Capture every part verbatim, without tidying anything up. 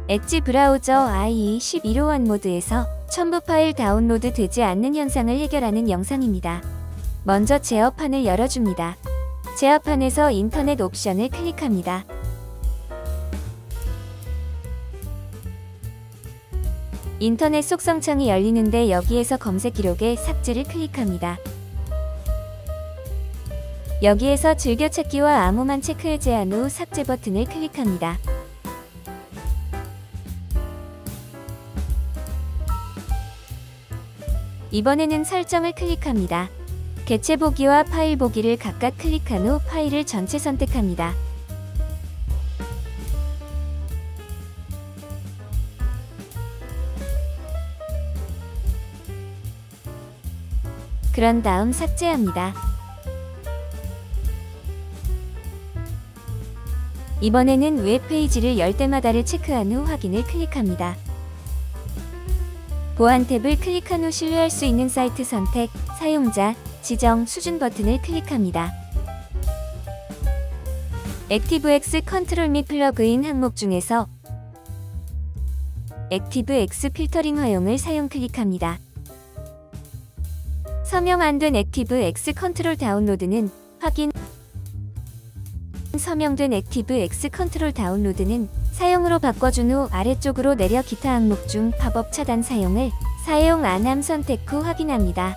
엣지 브라우저 아이이 십일호환 모드에서 첨부 파일 다운로드 되지 않는 현상을 해결하는 영상입니다. 먼저 제어판을 열어줍니다. 제어판에서 인터넷 옵션을 클릭합니다. 인터넷 속성창이 열리는데 여기에서 검색 기록에 삭제를 클릭합니다. 여기에서 즐겨찾기와 암호만 체크해 제한 후 삭제 버튼을 클릭합니다. 이번에는 설정을 클릭합니다. 개체 보기와 파일 보기를 각각 클릭한 후 파일을 전체 선택합니다. 그런 다음 삭제합니다. 이번에는 웹페이지를 열 때마다를 체크한 후 확인을 클릭합니다. 보안 탭을 클릭한 후 신뢰할 수 있는 사이트 선택, 사용자, 지정, 수준 버튼을 클릭합니다. 액티브엑스 컨트롤 및 플러그인 항목 중에서 액티브엑스 필터링 허용을 사용 클릭합니다. 서명 안된 액티브엑스 컨트롤 다운로드는 확인, 서명된 액티브엑스 컨트롤 다운로드는 사용으로 바꿔준 후 아래쪽으로 내려 기타 항목 중 팝업 차단 사용을 사용 안함 선택 후 확인합니다.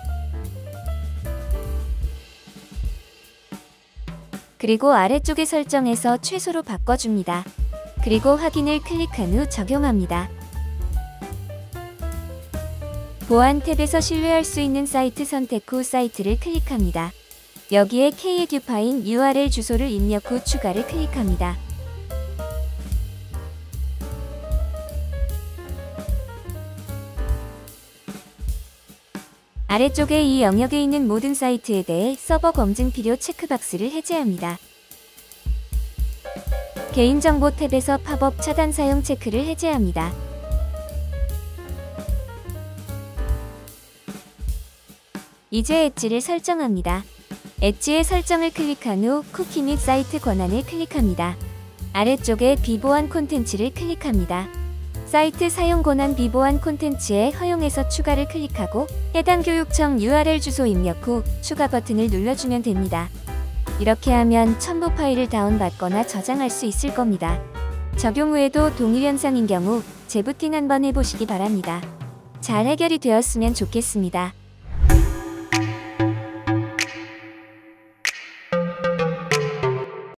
그리고 아래쪽의 설정에서 최소로 바꿔줍니다. 그리고 확인을 클릭한 후 적용합니다. 보안 탭에서 신뢰할 수 있는 사이트 선택 후 사이트를 클릭합니다. 여기에 Kedu파인 유알엘 주소를 입력 후 추가를 클릭합니다. 아래쪽에 이 영역에 있는 모든 사이트에 대해 서버 검증 필요 체크박스를 해제합니다. 개인정보 탭에서 팝업 차단 사용 체크를 해제합니다. 이제 엣지를 설정합니다. 엣지의 설정을 클릭한 후 쿠키 및 사이트 권한을 클릭합니다. 아래쪽에 비보안 콘텐츠를 클릭합니다. 사이트 사용 권한 비보안 콘텐츠에 허용해서 추가를 클릭하고 해당 교육청 유알엘 주소 입력 후 추가 버튼을 눌러주면 됩니다. 이렇게 하면 첨부 파일을 다운받거나 저장할 수 있을 겁니다. 적용 후에도 동일 현상인 경우 재부팅 한번 해보시기 바랍니다. 잘 해결이 되었으면 좋겠습니다.